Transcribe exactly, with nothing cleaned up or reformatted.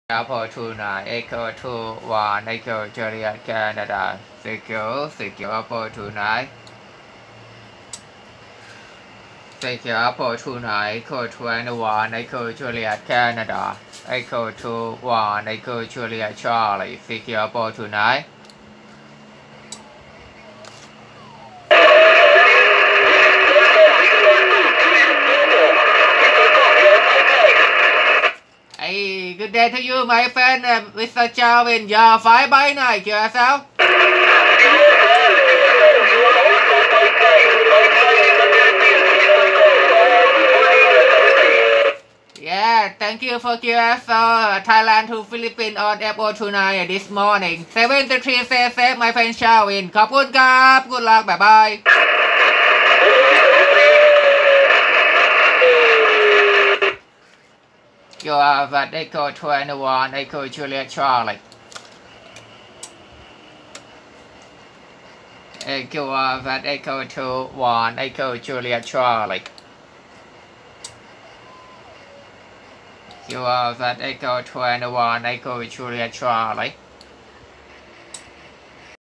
Apple two nine Echo two one Echo Juliet Canada secure secure Apple two nine secure Apple two nine Echo twenty one Echo Juliet Canada Echo two one Echo Juliet Charlie secure Apple two nine Hey, good day to you, my friend, uh, Mister Charvin. Your five by night yourself. Yeah, thank you for Q S O uh, Thailand to Philippines on F O two nine this morning. seven to three stay safe, my friend Charvin. ขอบคุณครับ Good luck, bye bye. You are at Echo twenty-one, Echo Juliet Charlie. You are at Echo two one, Echo Juliet Charlie. You are at Echo twenty-one, Echo Juliet Charlie.